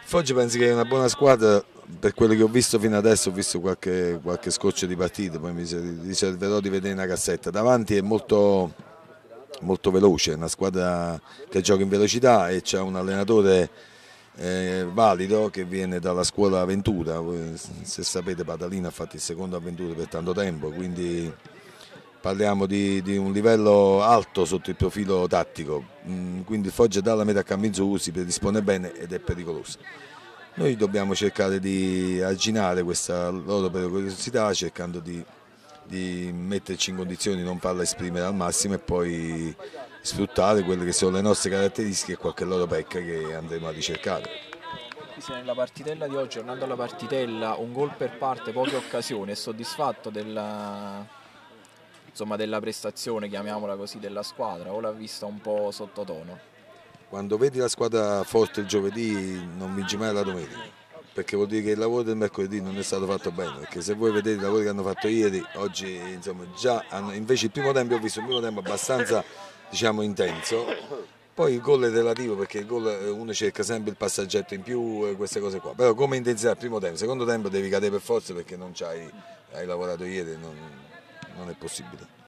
Foggia penso che è una buona squadra, per quello che ho visto fino adesso. Ho visto qualche scotch di partita, poi mi riserverò di vedere una cassetta. Davanti è molto veloce, è una squadra che gioca in velocità e c'è un allenatore valido che viene dalla scuola Ventura. Se sapete, Padalino ha fatto il secondo a Ventura per tanto tempo, quindi parliamo di un livello alto sotto il profilo tattico. Quindi il Foggia dalla metà campo in su si predispone bene ed è pericoloso. Noi dobbiamo cercare di arginare questa loro pericolosità cercando di metterci in condizioni di non farla esprimere al massimo e poi sfruttare quelle che sono le nostre caratteristiche e qualche loro pecca che andremo a ricercare. Nella partitella di oggi, tornando alla partitella, un gol per parte, poche occasioni, è soddisfatto insomma, della prestazione, chiamiamola così, della squadra, o l'ha vista un po' sottotono? Quando vedi la squadra forte il giovedì non vinci mai la domenica, perché vuol dire che il lavoro del mercoledì non è stato fatto bene, perché se voi vedete i lavori che hanno fatto ieri, oggi insomma, già hanno, invece il primo tempo ho visto un primo tempo abbastanza diciamo, intenso, poi il gol è relativo perché il gol uno cerca sempre il passaggetto in più e queste cose qua, però come intensità il primo tempo, secondo tempo devi cadere per forza perché non hai lavorato ieri, non è possibile.